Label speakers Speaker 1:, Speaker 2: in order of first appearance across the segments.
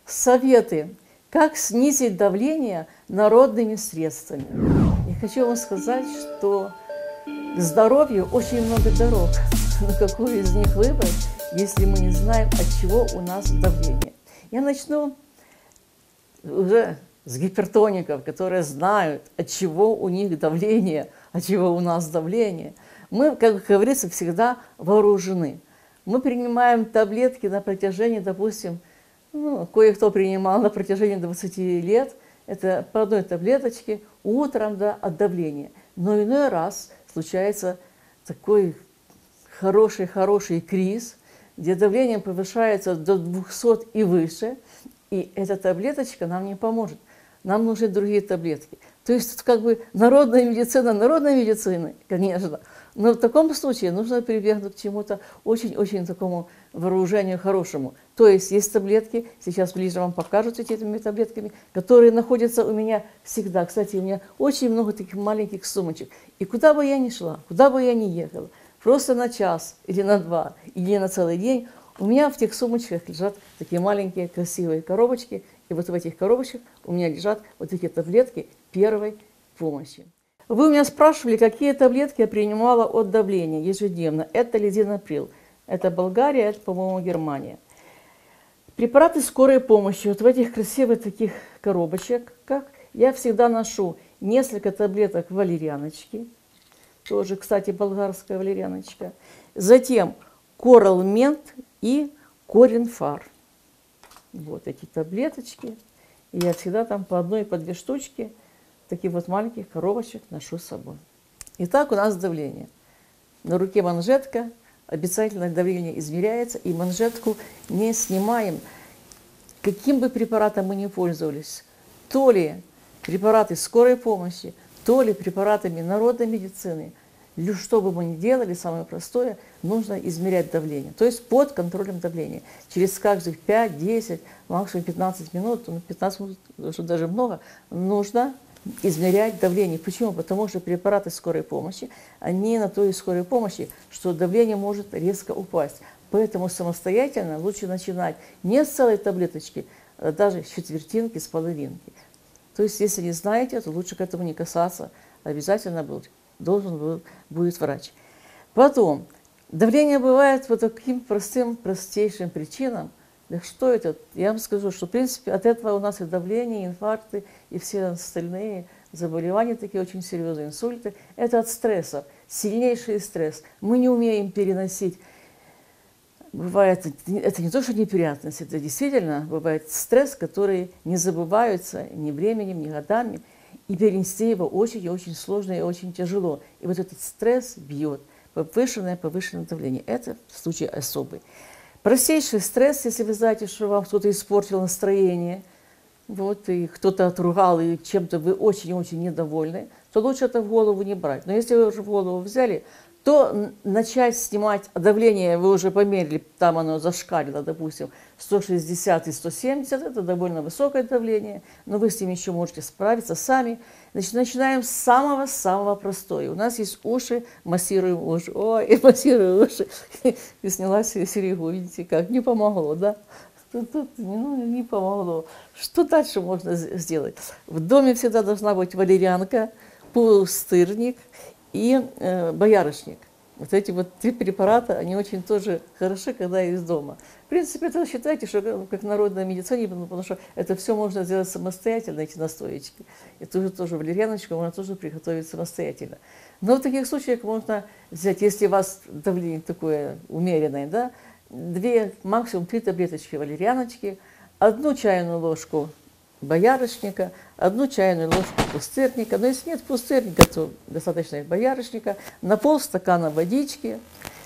Speaker 1: Советы, как снизить давление народными средствами. Я хочу вам сказать, что к здоровью очень много дорог. Но какую из них выбрать, если мы не знаем, от чего у нас давление? Я начну уже с гипертоников, которые знают, от чего у них давление, от чего у нас давление. Мы, как говорится, всегда вооружены. Мы принимаем таблетки на протяжении, допустим, кое-кто принимал на протяжении 20 лет, это по одной таблеточке утром, да, от давления. Но иной раз случается такой хороший криз, где давление повышается до 200 и выше, и эта таблеточка нам не поможет. Нам нужны другие таблетки. То есть тут как бы народная медицина, конечно. Но в таком случае нужно прибегнуть к чему-то очень-очень такому вооружению хорошему. То есть таблетки, сейчас ближе вам покажут этими таблетками, которые находятся у меня всегда. Кстати, у меня очень много таких маленьких сумочек. И куда бы я ни шла, куда бы я ни ехала, просто на час или на 2, или на целый день, у меня в тех сумочках лежат такие маленькие красивые коробочки. И вот в этих коробочках у меня лежат вот такие таблетки первой помощи. Вы у меня спрашивали, какие таблетки я принимала от давления ежедневно. Это лидинаприл. Это Болгария, это, по-моему, Германия. Препараты скорой помощи. Вот в этих красивых таких коробочках я всегда ношу несколько таблеток валерьяночки. Тоже, кстати, болгарская валерьяночка. Затем коралмент и коринфар. Вот эти таблеточки. И я всегда там по одной, по 2 штучки таких вот маленьких коробочек ношу с собой. Итак, у нас давление. На руке манжетка, обязательно давление измеряется, и манжетку не снимаем. Каким бы препаратом мы ни пользовались, то ли препараты скорой помощи, то ли препаратами народной медицины, что бы мы ни делали, самое простое, нужно измерять давление. То есть под контролем давления. Через каждых 5, 10, максимум 15 минут, 15 минут уже даже много, нужно измерять давление. Почему? Потому что препараты скорой помощи, они на то и скорой помощи, что давление может резко упасть. Поэтому самостоятельно лучше начинать не с целой таблеточки, а даже с четвертинки, с половинки. То есть, если не знаете, то лучше к этому не касаться. Обязательно должен будет врач. Потом, давление бывает по таким простейшим причинам. Да что это? Я вам скажу, что в принципе от этого у нас и давление, и инфаркты, и все остальные заболевания, такие очень серьезные инсульты. Это от стресса, сильнейший стресс. Мы не умеем переносить. Бывает, это не то, что неприятность, это действительно бывает стресс, который не забывается ни временем, ни годами. И перенести его очень-очень сложно и очень тяжело. И вот этот стресс бьет, повышенное давление. Это случай особый. Простейший стресс, если вы знаете, что вам кто-то испортил настроение, вот, и кто-то отругал, и чем-то вы очень-очень недовольны, то лучше это в голову не брать. Но если вы уже в голову взяли, то начать снимать давление, вы уже померили, там оно зашкалило, допустим, 160 и 170, это довольно высокое давление, но вы с ним еще можете справиться сами. Значит, начинаем с самого-самого простого. У нас есть уши, массируем уши. Ой, массирую уши. И сняла серегу, видите, как, не помогло, да? Тут не помогло. Что дальше можно сделать? В доме всегда должна быть валерьянка, пустырник и боярышник. Вот эти вот 3 препарата, они очень тоже хороши, когда из дома. В принципе, это считайте, что как народная медицина, потому что это все можно сделать самостоятельно, эти настоечки. И тоже валерьяночку можно тоже приготовить самостоятельно. Но в таких случаях можно взять, если у вас давление такое умеренное, да, 2, максимум 3 таблеточки валерьяночки, 1 чайную ложку боярышника, 1 чайную ложку пустырника. Но если нет пустырника, то достаточно и боярышника. На полстакана водички,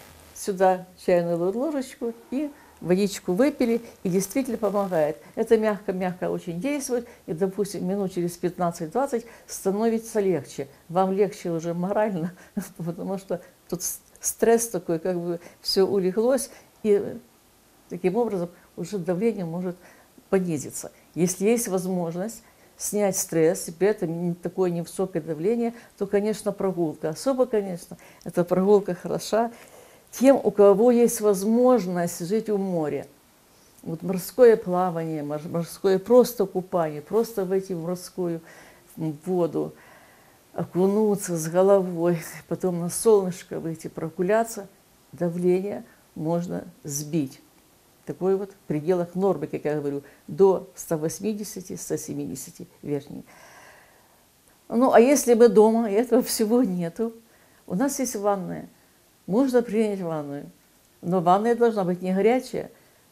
Speaker 1: сюда чайную ложечку и водичку выпили, и действительно помогает. Это мягко-мягко очень действует, и, допустим, минут через 15-20 становится легче. Вам легче уже морально, потому что тут стресс такой, как бы все улеглось, и таким образом уже давление может понизиться. Если есть возможность снять стресс, и при этом такое невысокое давление, то, конечно, прогулка. Особо, конечно, эта прогулка хороша тем, у кого есть возможность жить у моря. Вот морское плавание, морское просто купание, просто войти в морскую воду, окунуться с головой, потом на солнышко выйти, прогуляться, давление можно сбить. Такой вот в пределах нормы, как я говорю, до 180-170 верхней. Ну, а если бы дома этого всего нету, у нас есть ванная. Можно принять ванную, но ванная должна быть не горячая,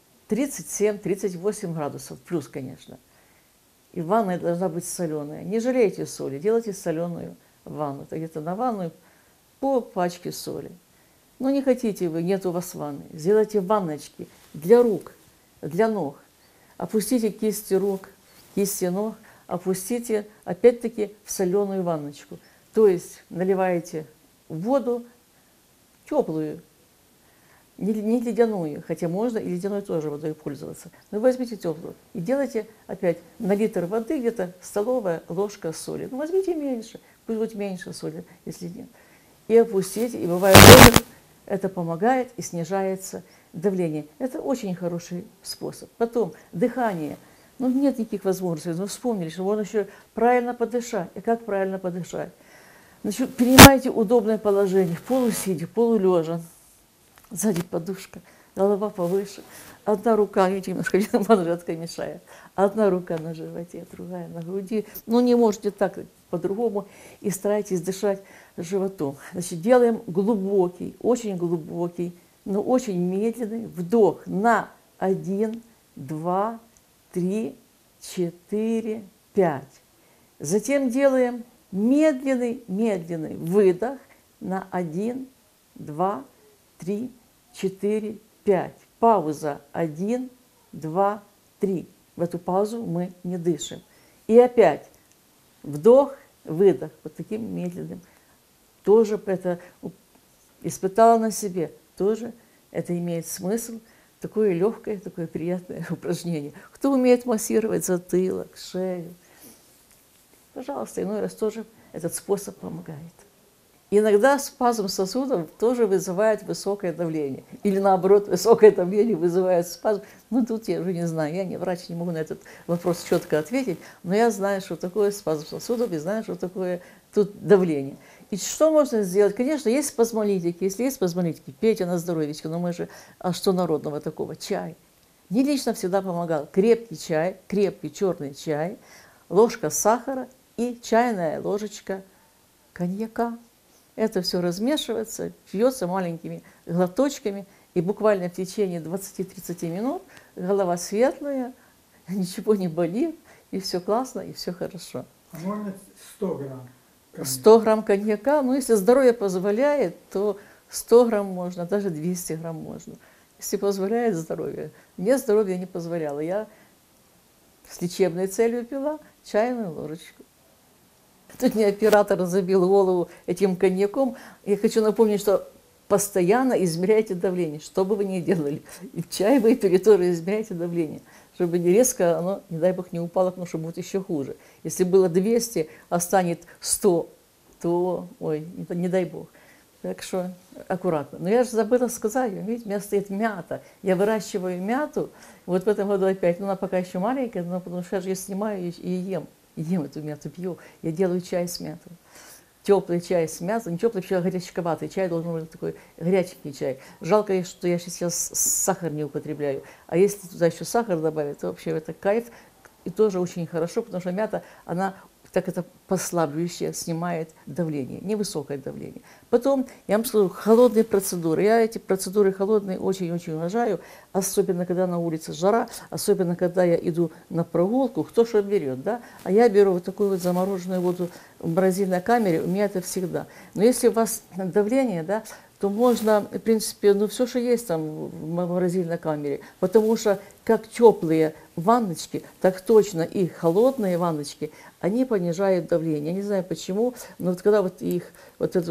Speaker 1: 37-38 градусов, плюс, конечно. И ванная должна быть соленая. Не жалейте соли, делайте соленую ванну. Где-то на ванную по пачке соли. Но не хотите вы, нет у вас ванны. Сделайте ванночки для рук, для ног. Опустите кисти рук, кисти ног, опустите опять-таки в соленую ванночку. То есть наливаете воду теплую, не ледяную, хотя можно и ледяной тоже водой пользоваться. Но возьмите теплую и делайте опять на литр воды где-то столовая ложка соли. Ну возьмите меньше, пусть будет меньше соли, если нет. И опустите, и бывает тоже это помогает и снижается давление. Это очень хороший способ. Потом дыхание. Ну нет никаких возможностей, но вспомнили, что можно еще правильно подышать. И как правильно подышать? Значит, принимайте удобное положение, полусидя, полулежа. Сзади подушка, голова повыше. Одна рука, видите, немножко манжетка мешает. Одна рука на животе, другая на груди. Ну, не можете так по-другому. И старайтесь дышать животом. Значит, делаем глубокий, но очень медленный вдох на 1, 2, 3, 4, 5. Затем делаем медленный выдох на 1, 2, 3, 4, 5. Пауза 1, 2, 3. В эту паузу мы не дышим. И опять вдох, выдох, вот таким медленным. Тоже это испытала на себе. Тоже это имеет смысл. Такое легкое, такое приятное упражнение. Кто умеет массировать затылок, шею, пожалуйста, иной раз тоже этот способ помогает. Иногда спазм сосудов тоже вызывает высокое давление. Или наоборот, высокое давление вызывает спазм. Ну, тут я уже не знаю, я не врач, не могу на этот вопрос четко ответить, но я знаю, что такое спазм сосудов, и знаю, что такое тут давление. И что можно сделать? Конечно, есть спазмолитики. Если есть спазмолитики, пейте на здоровьечко, но мы же, а что народного такого? Чай. Мне лично всегда помогал крепкий чай, крепкий черный чай, ложка сахара и чайная ложечка коньяка. Это все размешивается, пьется маленькими глоточками, и буквально в течение 20-30 минут голова светлая, ничего не болит, и все классно, и все хорошо.
Speaker 2: А можно 100 грамм?
Speaker 1: 100 грамм коньяка, ну если здоровье позволяет, то 100 грамм можно, даже 200 грамм можно. Если позволяет здоровье. Мне здоровье не позволяло. Я с лечебной целью пила чайную ложечку. Тут мне оператор забил голову этим коньяком. Я хочу напомнить, что постоянно измеряйте давление, что бы вы ни делали. И в чай вы тоже измеряйте давление, чтобы не резко оно, не дай бог, не упало, потому что будет еще хуже. Если было 200, а станет 100, то, ой, не дай бог. Так что аккуратно. Но я же забыла сказать, видите, у меня стоит мята. Я выращиваю мяту. Вот в этом году опять, ну она пока еще маленькая, но потому что я же ее снимаю и ем. Ем эту мяту, пью. Я делаю чай с мятой. Теплый чай с мятой, не теплый, вообще горячковатый чай, должен быть такой горячий чай. Жалко, что я сейчас сахар не употребляю. А если туда еще сахар добавить, то вообще это кайф. И тоже очень хорошо, потому что мята, она так это послабляющее, снимает давление, невысокое давление. Потом, я вам скажу, холодные процедуры. Я эти процедуры холодные очень-очень уважаю, особенно когда на улице жара, особенно когда я иду на прогулку, кто что берет, да? А я беру вот такую вот замороженную воду в морозильной камере, у меня это всегда. Но если у вас давление, да, то можно, в принципе, ну все, что есть там в морозильной камере, потому что как теплые ванночки, так точно и холодные ванночки, они понижают давление. Я не знаю почему, но вот когда вот их, вот эту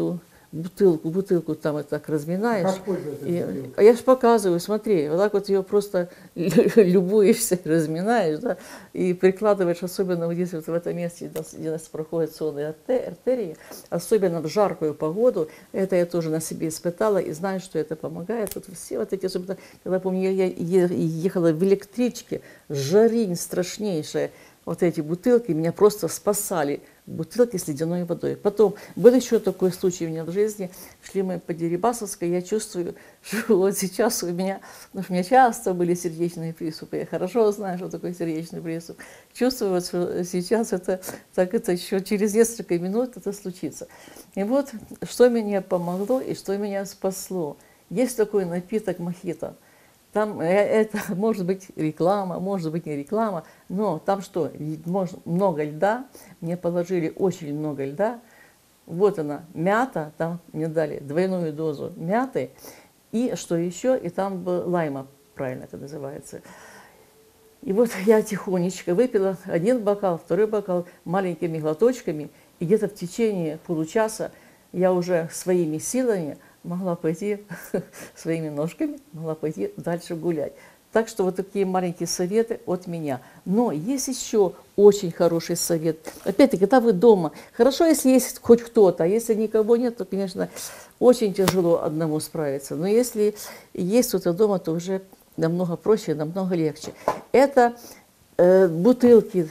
Speaker 1: бутылку там вот так разминаешь.
Speaker 2: Как пользоваться бутылкой?
Speaker 1: А я же показываю, смотри, вот так вот ее просто любуешься, разминаешь, да, и прикладываешь, особенно вот здесь вот в этом месте, где у нас проходят сонные артерии, особенно в жаркую погоду. Это я тоже на себе испытала и знаю, что это помогает. Вот все вот эти, особенно, когда, помню, я ехала в электричке, жаринь страшнейшая, вот эти бутылки меня просто спасали. Бутылки с ледяной водой. Потом был еще такой случай у меня в жизни. Шли мы по Дерибасовской, я чувствую, что вот сейчас у меня, потому что у меня часто были сердечные приступы, я хорошо знаю, что такое сердечный приступ. Чувствую, вот, что сейчас это еще через несколько минут это случится. И вот, что мне помогло и что меня спасло. Есть такой напиток мохито. Там это может быть реклама, может быть не реклама, но там что, много льда, мне положили очень много льда, вот она, мята, там мне дали двойную дозу мяты, и что еще, и там был лайма, правильно это называется. И вот я тихонечко выпила один бокал, второй бокал маленькими глоточками, и где-то в течение получаса я уже своими силами могла пойти, своими ножками, могла пойти дальше гулять. Так что вот такие маленькие советы от меня. Но есть еще очень хороший совет. Опять-таки, когда вы дома, хорошо, если есть хоть кто-то, а если никого нет, то, конечно, очень тяжело одному справиться. Но если есть кто-то дома, то уже намного проще, намного легче. Это бутылки,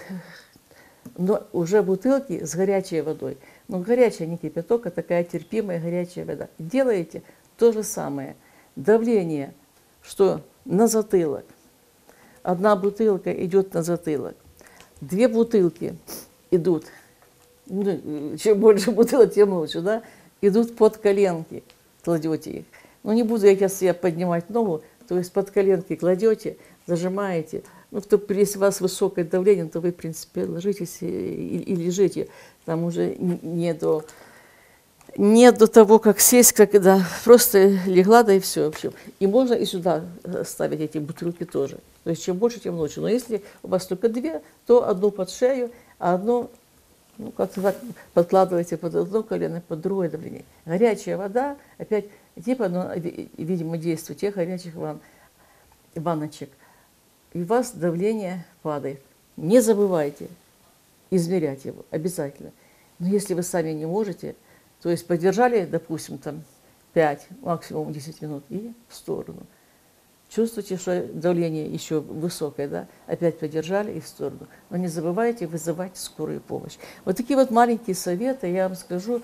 Speaker 1: но уже бутылки с горячей водой. Но горячая, не кипяток, а такая терпимая горячая вода. Делаете то же самое. Давление, что на затылок. Одна бутылка идет на затылок. Две бутылки идут, ну, чем больше бутылок, тем лучше, да, идут под коленки, кладете их. Ну, не буду я себе поднимать ногу, то есть под коленки кладете, зажимаете. Ну, если у вас высокое давление, то вы, в принципе, ложитесь и лежите. Там уже не до того, как сесть, когда просто легла, да и все. В общем. И можно и сюда ставить эти бутылки тоже. То есть чем больше, тем лучше. Но если у вас только две, то одну под шею, а одну, ну, как-то так подкладываете под одно колено, под другое давление. Горячая вода, опять, типа, ну, видимо, действует тех горячих ванночек. И у вас давление падает. Не забывайте измерять его обязательно. Но если вы сами не можете, то есть подержали, допустим, там 5, максимум 10 минут и в сторону. Чувствуете, что давление еще высокое, да? Опять подержали и в сторону. Но не забывайте вызывать скорую помощь. Вот такие вот маленькие советы, я вам скажу,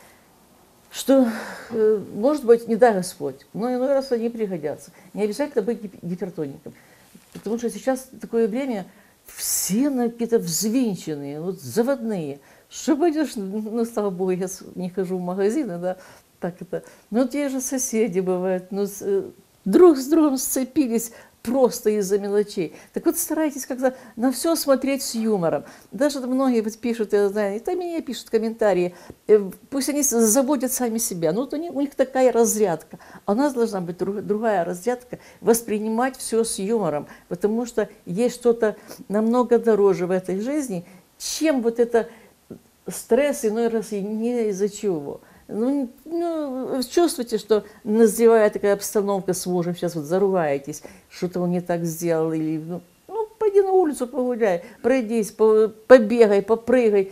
Speaker 1: что, может быть, не дай Господь, но иной раз они пригодятся. Не обязательно быть гипертоником. Потому что сейчас такое время, все какие-то взвинченные, вот заводные. Что пойдешь, ну, слава Богу, я не хожу в магазины, да, так это. Но те же соседи бывают, ну, друг с другом сцепились просто из-за мелочей. Так вот старайтесь как-то на все смотреть с юмором. Даже многие вот пишут, я знаю, и там мне пишут комментарии, пусть они заботят сами себя. Ну, вот у них такая разрядка. А у нас должна быть другая разрядка, воспринимать все с юмором, потому что есть что-то намного дороже в этой жизни, чем вот это стресс иной раз и не из-за чего. Ну, чувствуете, что назревая такая обстановка с мужем, сейчас вот заругаетесь, что-то он не так сделал, или, ну пойди на улицу погуляй, пройдись, побегай, попрыгай.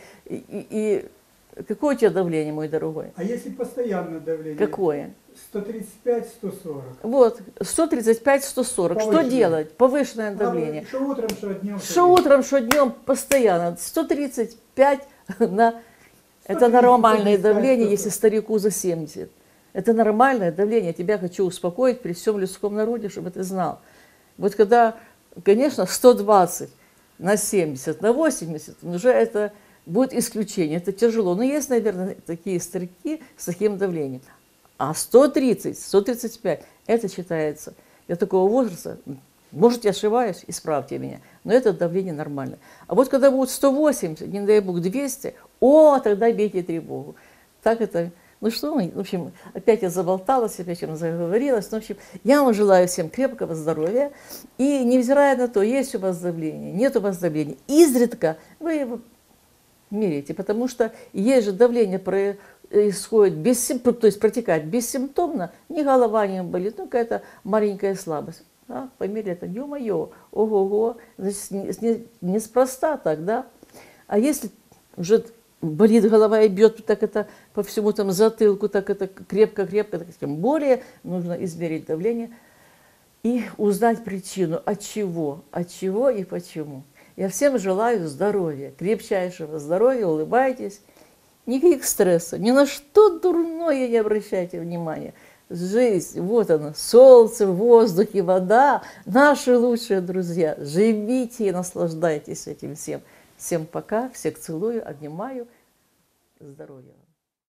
Speaker 1: И какое у тебя давление, мой дорогой?
Speaker 2: А если постоянное давление?
Speaker 1: Какое?
Speaker 2: 135-140.
Speaker 1: Вот, 135-140. Что делать? Повышенное давление.
Speaker 2: Что утром, что днем?
Speaker 1: Что утром, что днем, постоянно. 135 на... Это нормальное давление, если старику за 70. Это нормальное давление. Я тебя хочу успокоить при всем людском народе, чтобы ты знал. Вот когда, конечно, 120 на 70, на 80, уже это будет исключение. Это тяжело. Но есть, наверное, такие старики с таким давлением. А 130, 135, это считается для такого возраста, может, я ошибаюсь, исправьте меня, но это давление нормальное. А вот когда будет 180, не дай бог 200, тогда бейте тревогу. Так это, ну что, в общем, опять я заболталась, опять я заговорилась. Ну, в общем, я вам желаю всем крепкого здоровья. И невзирая на то, есть у вас давление, нет у вас давления, изредка вы его меряете, потому что есть же давление исходит то есть протекает бессимптомно, ни голова не болит, ну какая-то маленькая слабость. Да? Померили это, ё-моё, ого-го, значит, неспроста так, да? А если уже болит голова и бьет, так это по всему там затылку, так это крепко-крепко, тем более нужно измерить давление и узнать причину, от чего и почему. Я всем желаю здоровья, крепчайшего здоровья, улыбайтесь, никаких стрессов, ни на что дурное не обращайте внимания. Жизнь, вот она, солнце, воздух и вода, наши лучшие друзья. Живите и наслаждайтесь этим всем. Всем пока, всех целую, обнимаю. Здоровья.